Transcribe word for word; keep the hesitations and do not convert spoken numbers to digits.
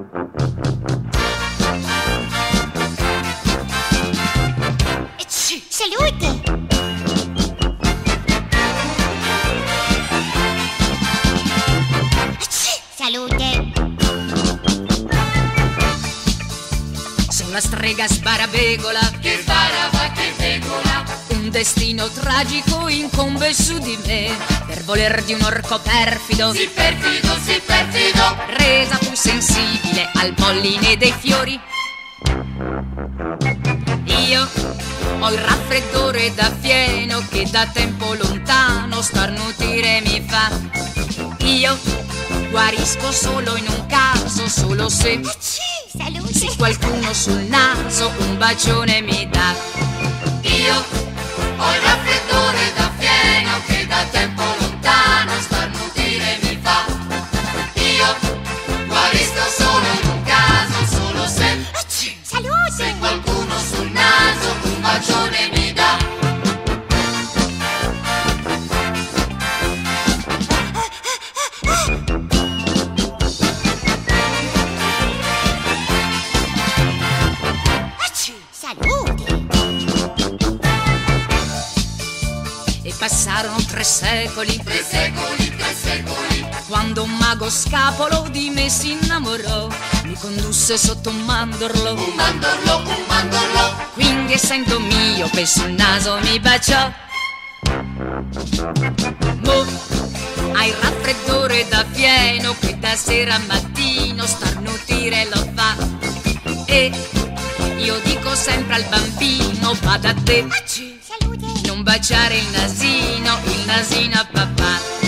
Ecci, salute! Ecci, salute! Sulla strega sbarabegola, che sbarava, che vegola, un destino tragico incombe su di me, per voler di un orco perfido, si perfido, si perfido, resa più sensibile al polline dei fiori. Io ho il raffreddore da fieno che da tempo lontano starnutire mi fa. Io guarisco solo in un caso, solo se Ecci, salute! se qualcuno sul naso un bacione mi dà. io ho il raffreddore da fieno che da tempo lontano starnutire mi fa. Io guarisco solo in un caso, solo se, Ecci, salute! se qualcuno sul naso un bacione mi dà. Ecci, salute! E passarono tre secoli, Tre secoli, tre secoli, quando un mago scapolo di me si innamorò, mi condusse sotto un mandorlo, un mandorlo, un mandorlo, quindi essendo miope sul naso mi baciò. Mo hai il raffreddore da fieno che da sera a mattino starnutire lo fa, e io dico sempre al bambino bada a te, Ecci, salute! non baciare il nasino, il nasino a papà.